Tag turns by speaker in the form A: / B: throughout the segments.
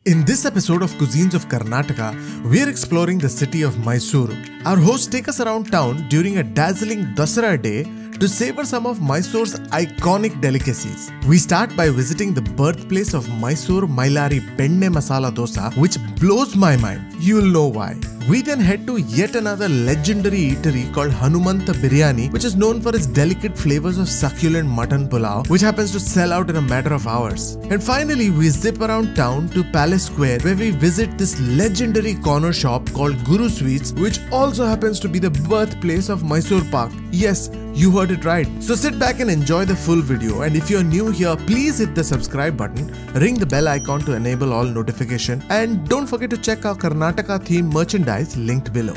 A: In this episode of Cuisines of Karnataka, we are exploring the city of Mysuru. Our hosts take us around town during a dazzling Dasara day to savor some of Mysore's iconic delicacies. We start by visiting the birthplace of Mysore Mailari Benne Masala Dosa, which blows my mind. You'll know why. We then head to yet another legendary eatery called Hanumanta Biryani, which is known for its delicate flavors of succulent mutton pulao, which happens to sell out in a matter of hours. And finally, we zip around town to Palace Square, where we visit this legendary corner shop called Guru Sweets, which also happens to be the birthplace of Mysore Pak. Yes, you heard it right. So sit back and enjoy the full video, and if you're new here, please hit the subscribe button, ring the bell icon to enable all notification, and don't forget to check our Karnataka themed merchandise linked below.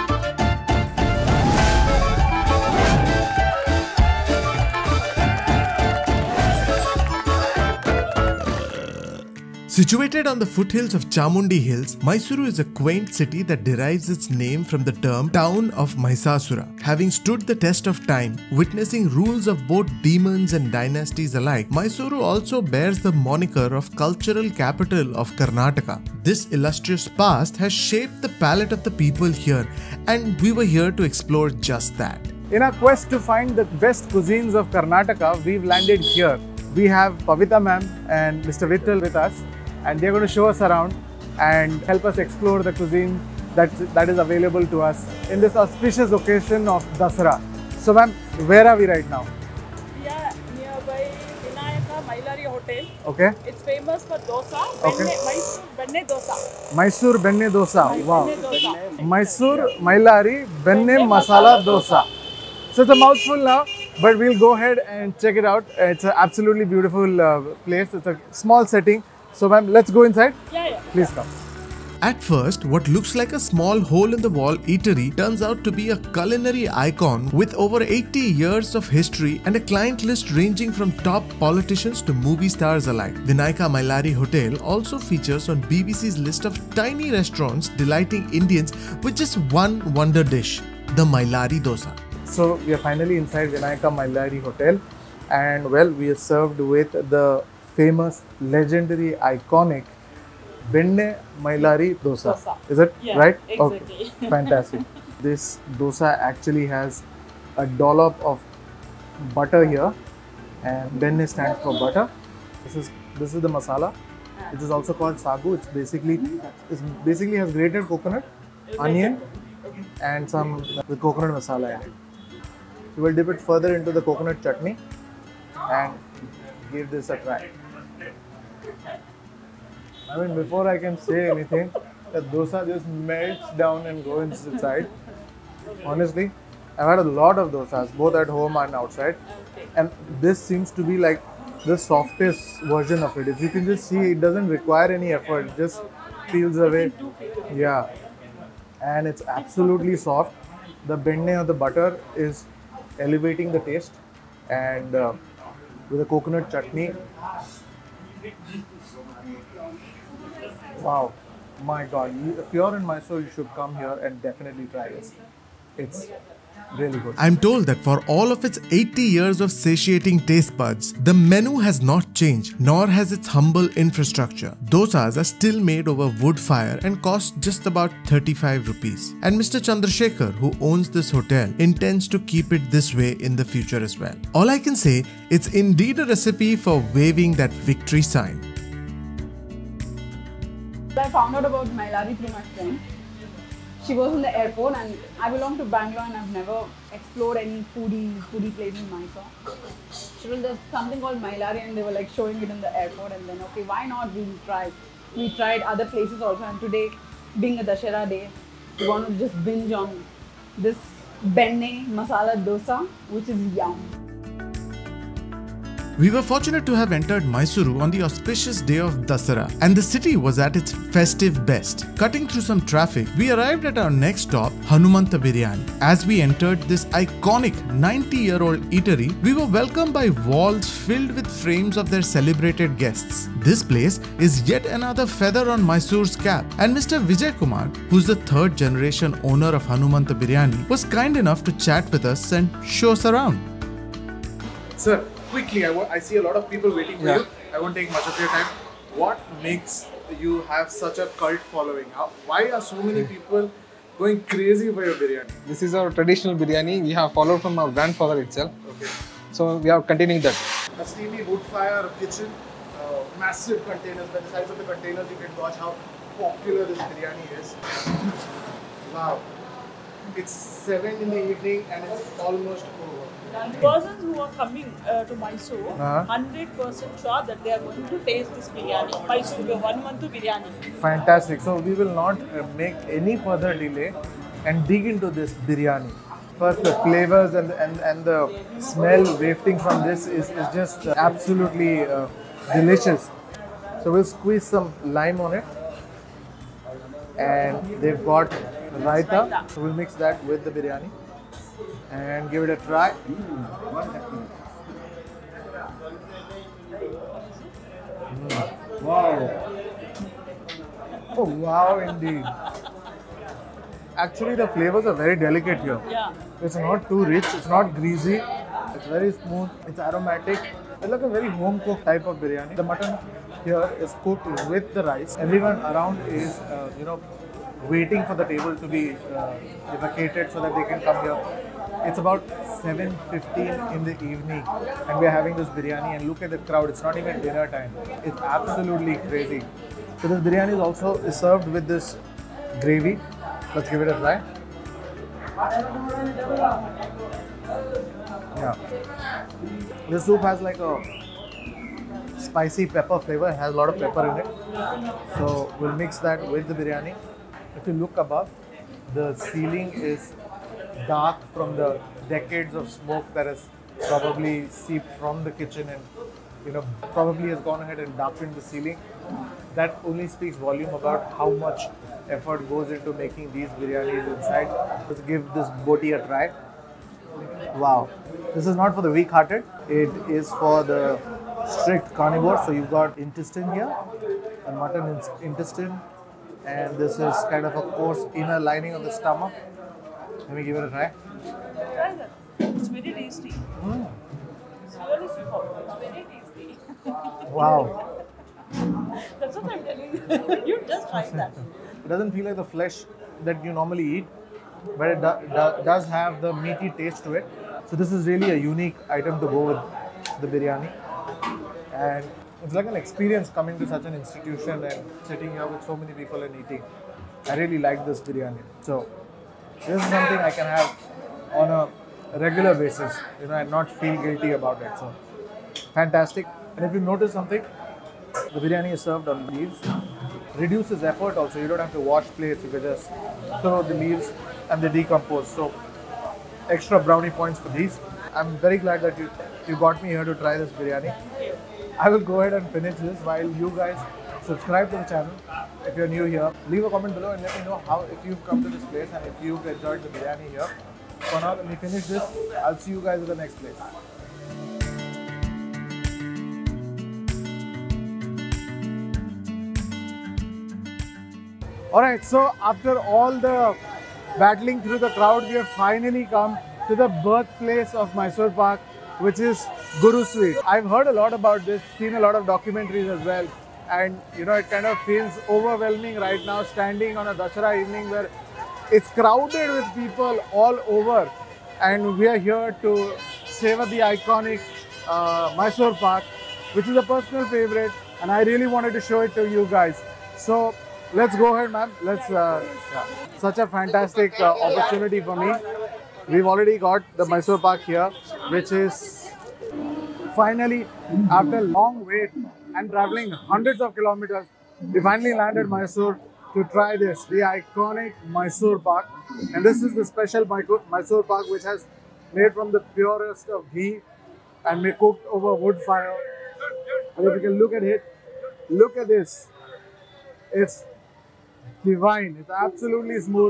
A: Situated on the foothills of Chamundi Hills, Mysuru is a quaint city that derives its name from the term town of Mahisasura. Having stood the test of time, witnessing rules of both demons and dynasties alike, Mysuru also bears the moniker of cultural capital of Karnataka. This illustrious past has shaped the palate of the people here, and we were here to explore just that.
B: In our quest to find the best cuisines of Karnataka, we've landed here. We have Pavita ma'am and Mr. Vittal with us, and they're going to show us around and help us explore the cuisine that is available to us in this auspicious occasion of Dasara. So ma'am, where are we right now?
C: We are nearby Vinayaka Mailari Hotel.
B: Okay.
C: It's famous for dosa.
B: Okay.
C: Mysore Benne dosa.
B: Mysore Benne dosa. Wow.
C: Benne dosa.
B: Mysore Mailari Benne Masala Dosa. So it's a mouthful now, but we'll go ahead and check it out. It's an absolutely beautiful place. It's a small setting. So ma'am, let's go inside.
C: Yeah.
B: Please come.
A: At first, what looks like a small hole-in-the-wall eatery turns out to be a culinary icon with over 80 years of history and a client list ranging from top politicians to movie stars alike. Vinayaka Mailari Hotel also features on BBC's list of tiny restaurants delighting Indians with just one wonder dish, the Mailari Dosa.
B: So we are finally inside Vinayaka Mailari Hotel, and well, we are served with the famous, legendary, iconic Benne Mailari dosa. Is it right?
C: Exactly.
B: Okay. Fantastic. This dosa actually has a dollop of butter here, and Benne stands for butter. This is the masala. It is also called sagu. It basically has grated coconut, onion, and some the coconut masala in it. We will dip it further into the coconut chutney and give this a try. I mean, before I can say anything, the dosa just melts down and goes inside. Honestly, I've had a lot of dosas, both at home and outside, and this seems to be like the softest version of it. If you can just see, it doesn't require any effort, it just peels away. Yeah, and it's absolutely soft. The benne or the butter is elevating the taste, and with a coconut chutney. Wow, my God! If you're in Mysore, you should come here and definitely try this. It's really good.
A: I'm told that for all of its 80 years of satiating taste buds, the menu has not changed, nor has its humble infrastructure. Dosas are still made over wood fire and cost just about 35 rupees. And Mr. Chandrasekhar, who owns this hotel, intends to keep it this way in the future as well. All I can say, it's indeed a recipe for waving that victory sign.
D: I found out about Mailari through my friend. She was in the airport, and I belong to Bangalore, and I've never explored any foodie place in Mysore. She told there's something called Mailari, and they were like showing it in the airport, and then okay, why not? We tried other places also, and today, being a Dashera day, we want to just binge on this Benne Masala Dosa, which is yum.
A: We were fortunate to have entered Mysuru on the auspicious day of Dasara, and the city was at its festive best. Cutting through some traffic, we arrived at our next stop, Hanumanta Biryani. As we entered this iconic 90-year-old eatery, we were welcomed by walls filled with frames of their celebrated guests. This place is yet another feather on Mysure's cap, and Mr. Vijay Kumar, who's the third generation owner of Hanumanta Biryani, was kind enough to chat with us and show us around.
B: Sir, quickly, I see a lot of people waiting for you. I won't take much of your time. What makes you have such a cult following? Why are so many people going crazy for your biryani?
E: This is our traditional biryani. We have followed from our grandfather itself.
B: Okay.
E: So we are continuing that.
B: A steamy wood fire kitchen, massive containers. By the size of the containers, you can watch how popular this biryani is. Wow. It's 7 in the evening and it's almost over.
C: The persons who are coming to Mysore, 100% sure that they are going to taste this biryani. Mysore 1 month biryani.
B: Fantastic. So we will not make any further delay and dig into this biryani. First, the flavors and the smell wafting from this is just absolutely delicious. So we'll squeeze some lime on it. And they've got raita. So we'll mix that with the biryani and give it a try. Wow. Oh, wow, indeed. Actually, the flavors are very delicate here.
C: Yeah.
B: It's not too rich, it's not greasy, it's very smooth, it's aromatic. It's like a very home cooked type of biryani. The mutton here is cooked with the rice. Everyone around is, waiting for the table to be evacuated so that they can come here. It's about 7:15 in the evening and we're having this biryani, and look at the crowd, it's not even dinner time. It's absolutely crazy. So this biryani is also served with this gravy. Let's give it a try. Yeah. The soup has like a spicy pepper flavor, it has a lot of pepper in it. So we'll mix that with the biryani. If you look above, the ceiling is dark from the decades of smoke that has probably seeped from the kitchen and probably has gone ahead and darkened the ceiling. That only speaks volume about how much effort goes into making these biryanis inside. Let's give this boti a try. Wow. This is not for the weak-hearted. It is for the strict carnivore. So you've got intestine here, a mutton intestine, and this is kind of a coarse inner lining of the stomach. Let me give it a try.
C: Try that. It's very tasty. It's really superb. It's very tasty.
B: Wow.
C: That's what I'm telling you. You just try that.
B: It doesn't feel like the flesh that you normally eat, but it does have the meaty taste to it. So this is really a unique item to go with the biryani. And it's like an experience coming to such an institution and sitting here with so many people and eating. I really like this biryani. So this is something I can have on a regular basis, and not feel guilty about it. So fantastic. And if you notice something, the biryani is served on leaves. Reduces effort also. You don't have to wash plates. You can just throw the leaves and they decompose. So extra brownie points for these. I'm very glad that you got me here to try this biryani. I will go ahead and finish this while you guys subscribe to the channel. If you're new here, leave a comment below and let me know if you've come to this place and if you've enjoyed the biryani here. For now, let me finish this. I'll see you guys at the next place. Alright, so after all the battling through the crowd, we have finally come to the birthplace of Mysore Pak, which is Guru Sweet. I've heard a lot about this, seen a lot of documentaries as well, and it kind of feels overwhelming right now standing on a Dussehra evening where it's crowded with people all over, and we are here to savor the iconic Mysore Pak, which is a personal favorite, and I really wanted to show it to you guys. So let's go ahead, ma'am. Such a fantastic opportunity for me. We've already got the Mysore Pak here, which is finally, after a long wait and traveling hundreds of kilometers, we finally landed Mysore to try this, the iconic Mysore Pak. And this is the special Mysore Pak, which has made from the purest of ghee and may cooked over wood fire. And if you can look at it, look at this. It's divine. It's absolutely smooth.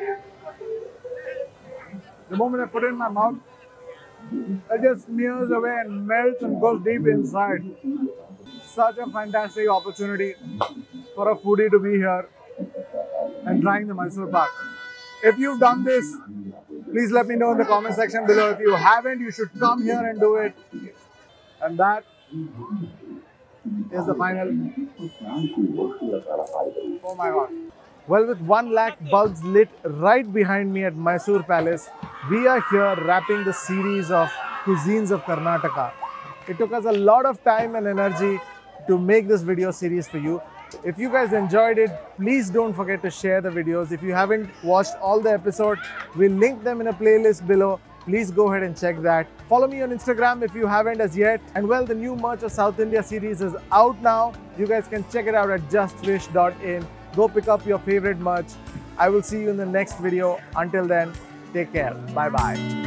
B: The moment I put it in my mouth, it just smears away and melts and goes deep inside. Such a fantastic opportunity for a foodie to be here and trying the Mysore Pak. If you've done this, please let me know in the comment section below. If you haven't, you should come here and do it. And that is the final Oh my god. Well, with 1 lakh bulbs lit right behind me at Mysore Palace, we are here wrapping the series of cuisines of Karnataka. It took us a lot of time and energy to make this video series for you. If you guys enjoyed it, please don't forget to share the videos. If you haven't watched all the episodes, we'll link them in a playlist below. Please go ahead and check that. Follow me on Instagram if you haven't as yet. And well, the new merch of South India series is out now. You guys can check it out at justfish.in. Go pick up your favorite merch. I will see you in the next video. Until then, take care. Bye-bye.